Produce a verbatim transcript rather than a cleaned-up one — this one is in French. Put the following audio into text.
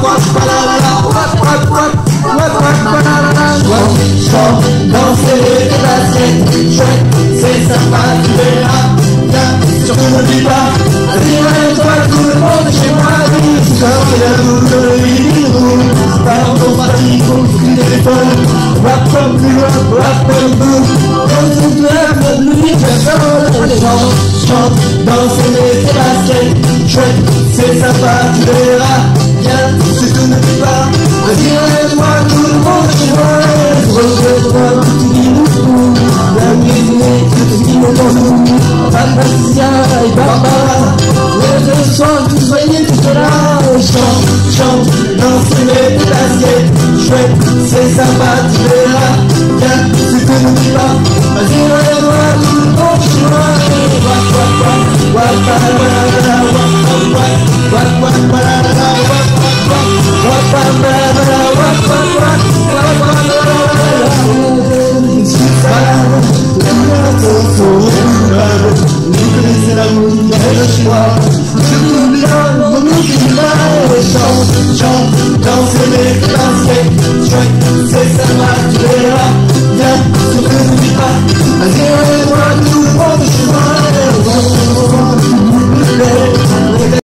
Chante, danser les baskets, chouette, c'est sympa, tu verras. Viens, surtout n'oublie pas, vas-y, toi, tout le monde chez moi. Sors la boule de l'île, par ton parti, ton coup de téléphone. Wap comme plus loin, wap comme boum. Dans toute la bonne nuit, personne. Chante, chante, danser les baskets, chouette, c'est sympa, tu verras. Viens, surtout n'oublie pas, vas-y, toi, tout le monde chez moi. Regarde-moi, tout dit nous, la musique, tout dit nous dans nous. Patricia et Barbara, les deux soirs, vous voyez tout cela. Chante, chante, danse les baskets, chouette, c'est sympa, tu verras. Viens, c'est que n'oublie pas, vas-y, regarde-moi, tout le monde chez moi. Wap, wap, wap, wap, wap, wap, wap, wap, wap, wap, chante, danse les baskets, chouette, c'est sympa, tu verras. Viens, surtout n'oublie pas, vas-y,